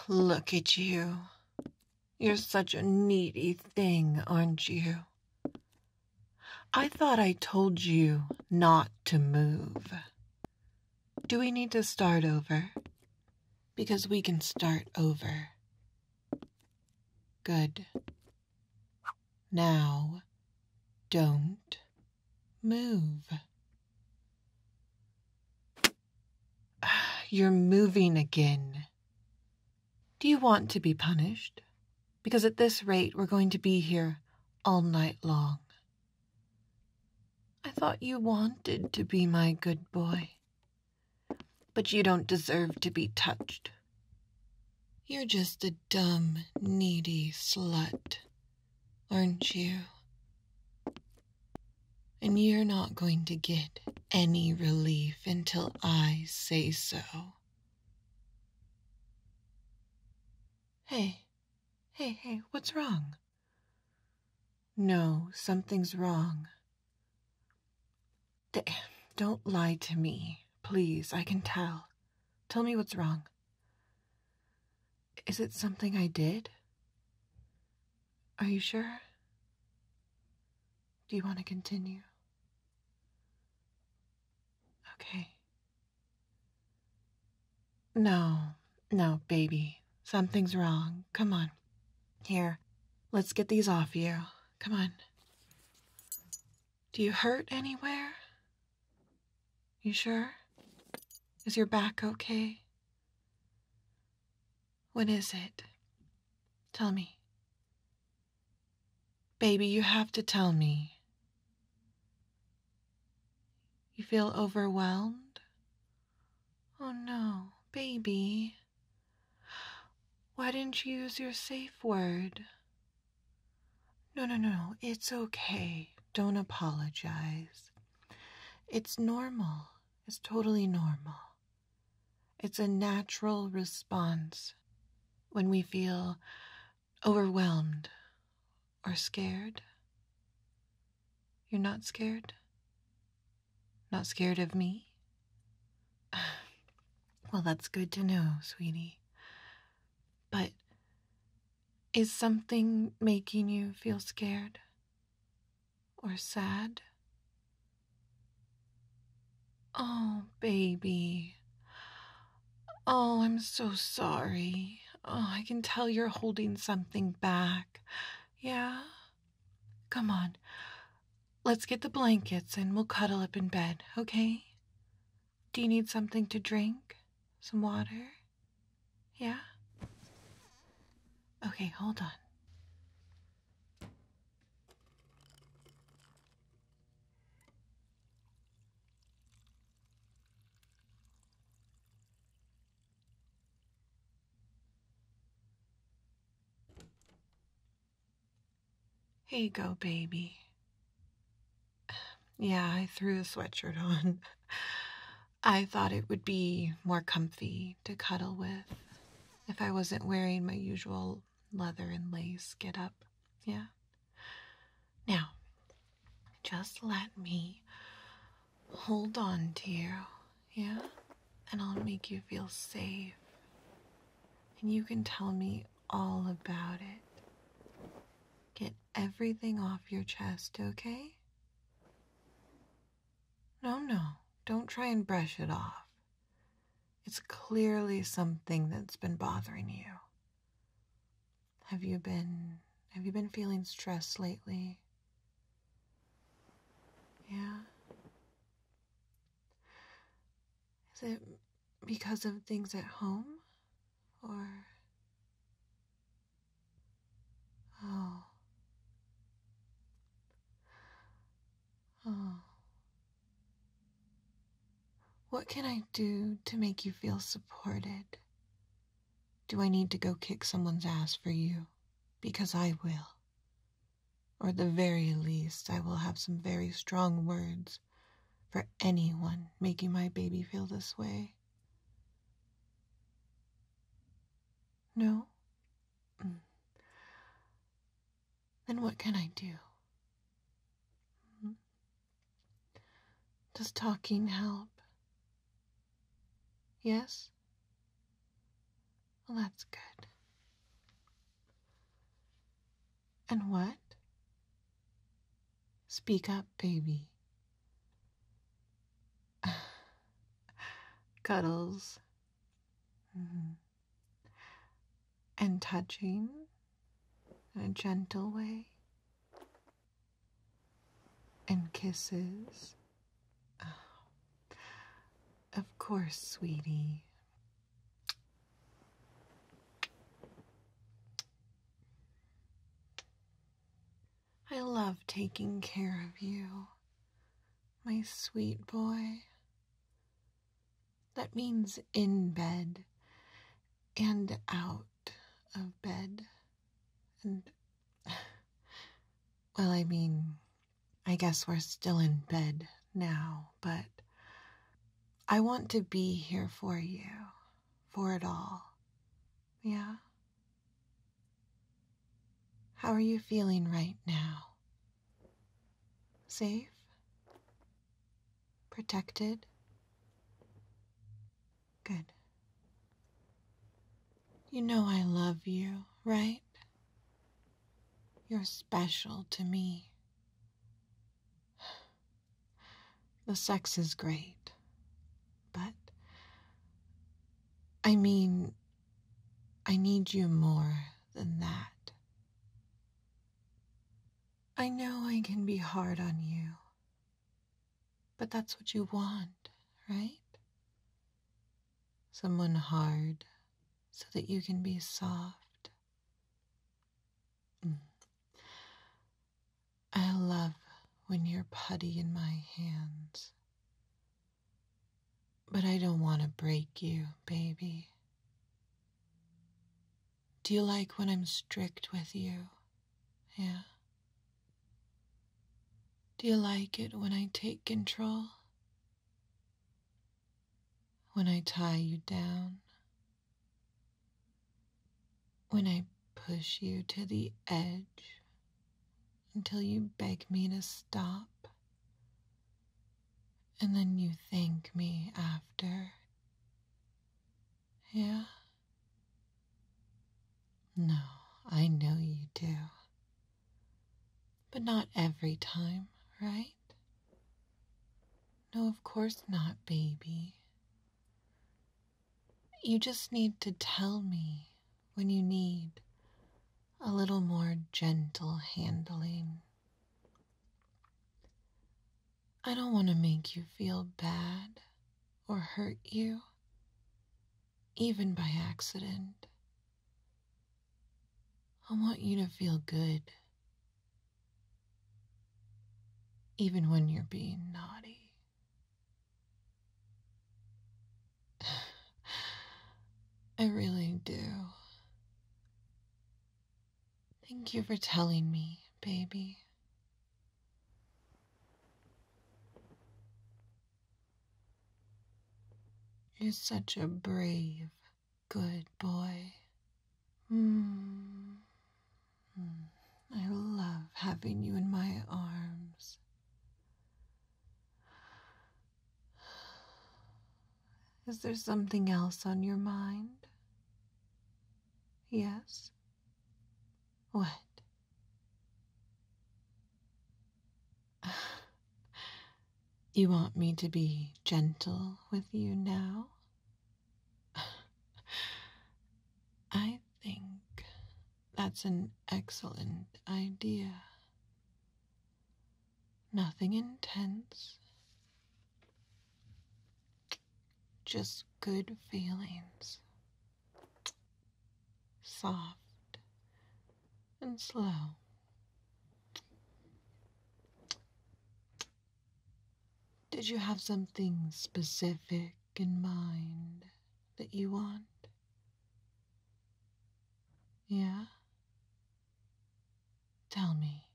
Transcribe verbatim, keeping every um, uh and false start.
Look at you. You're such a needy thing, aren't you? I thought I told you not to move. Do we need to start over? Because we can start over. Good. Now, don't move. You're moving again. Do you want to be punished? Because at this rate, we're going to be here all night long. I thought you wanted to be my good boy. But you don't deserve to be touched. You're just a dumb, needy slut, aren't you? And you're not going to get any relief until I say so. Hey, hey, hey, what's wrong? No, something's wrong. D- don't lie to me, please, I can tell. Tell me what's wrong. Is it something I did? Are you sure? Do you want to continue? Okay. No, no, baby. Something's wrong. Come on. Here, let's get these off you. Come on. Do you hurt anywhere? You sure? Is your back okay? What is it? Tell me. Baby, you have to tell me. You feel overwhelmed? Oh no, baby. Why didn't you use your safe word? No, no, no, it's okay. Don't apologize. It's normal. It's totally normal. It's a natural response when we feel overwhelmed or scared. You're not scared? Not scared of me? Well, that's good to know, sweetie. But is something making you feel scared or sad? Oh, baby. Oh, I'm so sorry. Oh, I can tell you're holding something back. Yeah? Come on. Let's get the blankets and we'll cuddle up in bed, okay? Do you need something to drink? Some water? Yeah? Okay, hold on. Here you go, baby. Yeah, I threw a sweatshirt on. I thought it would be more comfy to cuddle with if I wasn't wearing my usual leather and lace get up. Yeah? Now, just let me hold on to you, yeah? And I'll make you feel safe. And you can tell me all about it. Get everything off your chest, okay? No, no, don't try and brush it off. It's clearly something that's been bothering you. Have you been, have you been feeling stressed lately? Yeah? Is it because of things at home? Or... Oh. Oh. What can I do to make you feel supported? Do I need to go kick someone's ass for you? Because I will. Or at the very least, I will have some very strong words for anyone making my baby feel this way. No? Mm. Then what can I do? Hmm? Does talking help? Yes? Well, that's good. And what? Speak up, baby. Cuddles. Mm-hmm. And touching in a gentle way. And kisses. Oh, of course, sweetie. I love taking care of you, my sweet boy. That means in bed and out of bed. And, well, I mean, I guess we're still in bed now, but I want to be here for you, for it all. Yeah? How are you feeling right now? Safe? Protected? Good. You know I love you, right? You're special to me. The sex is great, but I mean, I need you more than that. I know I can be hard on you, but that's what you want, right? Someone hard so that you can be soft. Mm. I love when you're putty in my hands, but I don't want to break you, baby. Do you like when I'm strict with you? Yeah? Do you like it when I take control? When I tie you down? When I push you to the edge until you beg me to stop? And then you thank me after? Yeah? No, I know you do. But not every time, right? No, of course not, baby. You just need to tell me when you need a little more gentle handling. I don't want to make you feel bad or hurt you, even by accident. I want you to feel good, even when you're being naughty. I really do. Thank you for telling me, baby. You're such a brave, good boy. Mm. Mm. I love having you in my arms. Is there something else on your mind? Yes? What? You want me to be gentle with you now? I think that's an excellent idea. Nothing intense. Just good feelings. Soft and slow. Did you have something specific in mind that you want? Yeah? Tell me.